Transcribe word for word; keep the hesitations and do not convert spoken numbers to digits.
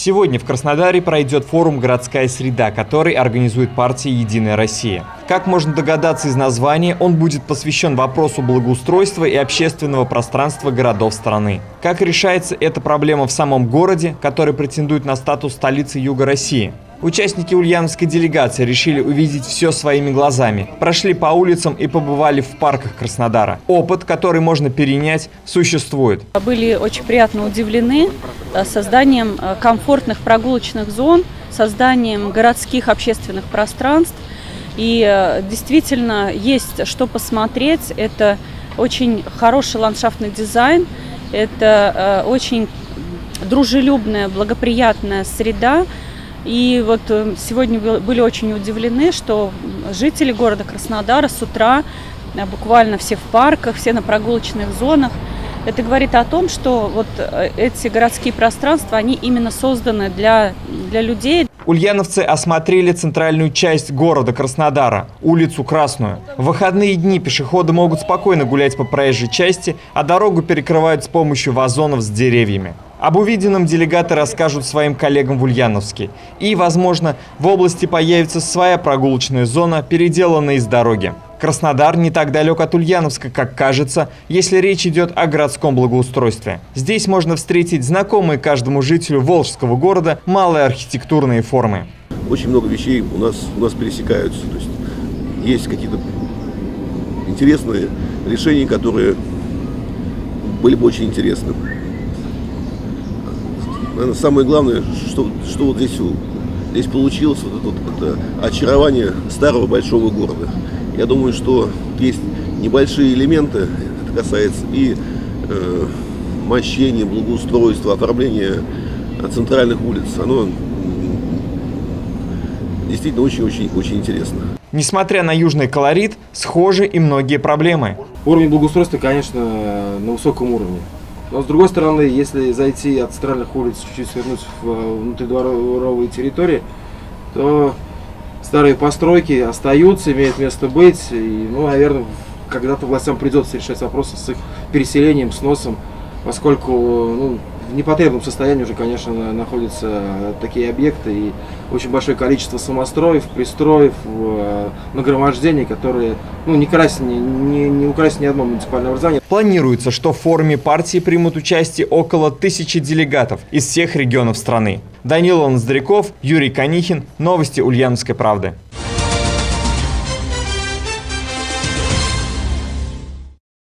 Сегодня в Краснодаре пройдет форум «Городская среда», который организует партия «Единая Россия». Как можно догадаться из названия, он будет посвящен вопросу благоустройства и общественного пространства городов страны. Как решается эта проблема в самом городе, который претендует на статус столицы Юга России? Участники ульяновской делегации решили увидеть все своими глазами, прошли по улицам и побывали в парках Краснодара. Опыт, который можно перенять, существует. Были очень приятно удивлены созданием комфортных прогулочных зон, созданием городских общественных пространств. И действительно есть что посмотреть. Это очень хороший ландшафтный дизайн, это очень дружелюбная, благоприятная среда. И вот сегодня были очень удивлены, что жители города Краснодара с утра буквально все в парках, все на прогулочных зонах. Это говорит о том, что вот эти городские пространства, они именно созданы для, для людей. Ульяновцы осмотрели центральную часть города Краснодара, улицу Красную. В выходные дни пешеходы могут спокойно гулять по проезжей части, а дорогу перекрывают с помощью вазонов с деревьями. Об увиденном делегаты расскажут своим коллегам в Ульяновске. И, возможно, в области появится своя прогулочная зона, переделанная из дороги. Краснодар не так далек от Ульяновска, как кажется, если речь идет о городском благоустройстве. Здесь можно встретить знакомые каждому жителю Волжского города малые архитектурные формы. Очень много вещей у нас, у нас пересекаются. То есть, есть какие-то интересные решения, которые были бы очень интересны. Наверное, самое главное, что, что вот здесь, здесь получилось, вот это, вот, это очарование старого большого города. Я думаю, что есть небольшие элементы, это касается и э, мощения, благоустройства, оформления центральных улиц. Оно действительно очень-очень-очень интересно. Несмотря на южный колорит, схожи и многие проблемы. Уровень благоустройства, конечно, на высоком уровне. Но с другой стороны, если зайти от центральных улиц, чуть-чуть свернуть в внутридворовые территории, то старые постройки остаются, имеют место быть. И, ну, наверное, когда-то властям придется решать вопросы с их переселением, сносом, поскольку ну, в непотребном состоянии уже, конечно, находятся такие объекты и очень большое количество самостроев, пристроев, нагромождений, которые ну, не, красят, не, не, не украсят ни одно муниципальное образование. Планируется, что в форуме партии примут участие около тысячи делегатов из всех регионов страны. Данила Ноздряков, Юрий Конихин. Новости Ульяновской правды.